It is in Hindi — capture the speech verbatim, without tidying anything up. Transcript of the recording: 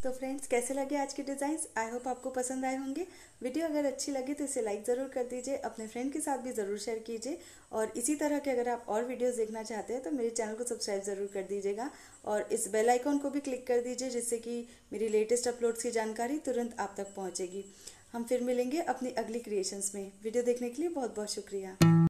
तो फ्रेंड्स, कैसे लगे आज के डिज़ाइंस? आई होप आपको पसंद आए होंगे। वीडियो अगर अच्छी लगी तो इसे लाइक ज़रूर कर दीजिए, अपने फ्रेंड के साथ भी ज़रूर शेयर कीजिए। और इसी तरह के अगर आप और वीडियोस देखना चाहते हैं तो मेरे चैनल को सब्सक्राइब ज़रूर कर दीजिएगा और इस बेल आइकॉन को भी क्लिक कर दीजिए, जिससे कि मेरी लेटेस्ट अपलोड्स की जानकारी तुरंत आप तक पहुँचेगी। हम फिर मिलेंगे अपनी अगली क्रिएशंस में। वीडियो देखने के लिए बहुत बहुत शुक्रिया।